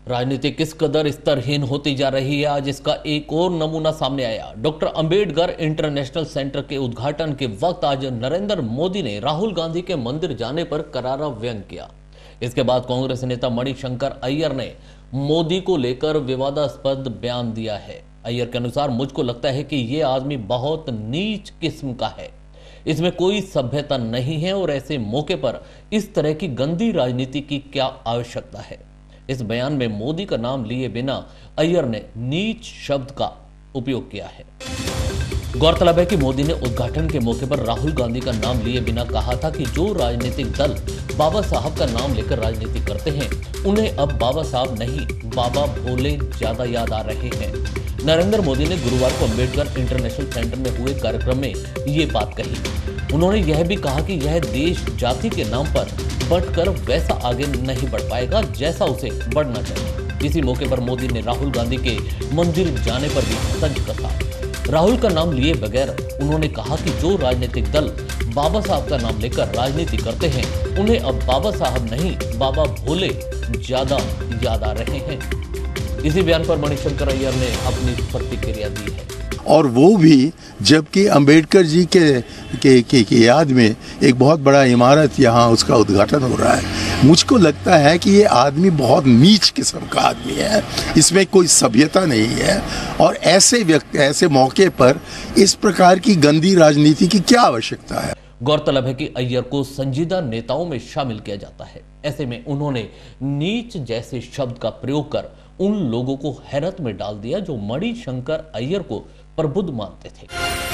राजनीति किस कदर स्तरहीन होती जा रही है, आज इसका एक और नमूना सामने आया। डॉक्टर अंबेडकर इंटरनेशनल सेंटर के उद्घाटन के वक्त आज नरेंद्र मोदी ने राहुल गांधी के मंदिर जाने पर करारा व्यंग किया। इसके बाद कांग्रेस नेता मणिशंकर अय्यर ने मोदी को लेकर विवादास्पद बयान दिया है। अय्यर के अनुसार, मुझको लगता है कि यह आदमी बहुत नीच किस्म का है, इसमें कोई सभ्यता नहीं है और ऐसे मौके पर इस तरह की गंदी राजनीति की क्या आवश्यकता है। इस बयान में मोदी का नाम लिए बिना अय्यर ने नीच शब्द का उपयोग किया है। गौरतलब है कि मोदी ने उद्घाटन के मौके पर राहुल गांधी का नाम लिए बिना कहा था कि जो राजनीतिक दल बाबा साहब का नाम लेकर राजनीति करते हैं, उन्हें अब बाबा साहब नहीं, बाबा भोले ज्यादा याद आ रहे हैं। नरेंद्र मोदी ने गुरुवार को अंबेडकर इंटरनेशनल सेंटर में हुए कार्यक्रम में ये बात कही। उन्होंने यह भी कहा कि यह देश जाति के नाम पर बढ़कर वैसा आगे नहीं बढ़ पाएगा जैसा उसे बढ़ना चाहिए। इसी मौके पर मोदी ने राहुल गांधी के मंदिर जाने पर भी तंज कसा। राहुल का नाम लिए बगैर उन्होंने कहा कि जो राजनीतिक दल बाबा साहब का नाम लेकर राजनीति करते हैं, उन्हें अब बाबा साहब नहीं, बाबा भोले ज्यादा याद आ रहे हैं। इसी बयान पर मणिशंकर अय्यर ने अपनी प्रतिक्रिया दी है। और वो भी जबकि अंबेडकर जी के याद में एक बहुत बड़ा इमारत यहाँ उसका उद्घाटन हो रहा है। मुझको लगता है कि ये आदमी बहुत नीच किस्म का आदमी है, इसमें कोई सभ्यता नहीं है और ऐसे मौके पर इस प्रकार की गंदी राजनीति की क्या आवश्यकता है। गौरतलब है कि अय्यर को संजीदा नेताओं में शामिल किया जाता है। ऐसे में उन्होंने नीच जैसे शब्द का प्रयोग कर उन लोगों को हैरत में डाल दिया जो मणिशंकर अय्यर को प्रबुद्ध मानते थे।